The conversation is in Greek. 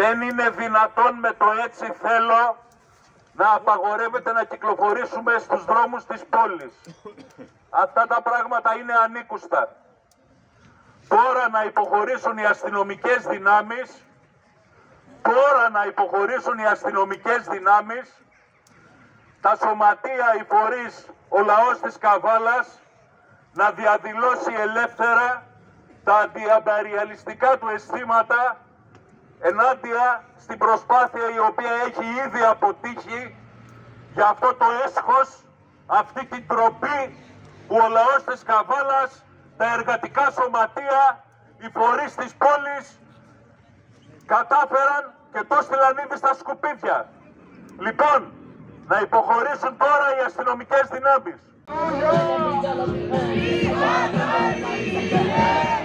Δεν είναι δυνατόν με το έτσι θέλω να απαγορεύεται να κυκλοφορήσουμε στους δρόμους της πόλης. Αυτά τα πράγματα είναι ανήκουστα. Τώρα να υποχωρήσουν οι αστυνομικές δυνάμεις, τα σωματεία, οι φορείς, ο λαός της Καβάλας να διαδηλώσει ελεύθερα τα αντιαμπεριαλιστικά του αισθήματα ενάντια στην προσπάθεια η οποία έχει ήδη αποτύχει για αυτό το έσχος, αυτή την τροπή που ο λαός της Καβάλας, τα εργατικά σωματεία, οι φορείς της πόλης κατάφεραν και το στείλαν ήδη στα σκουπίδια. Λοιπόν, να υποχωρήσουν τώρα οι αστυνομικές δυνάμεις.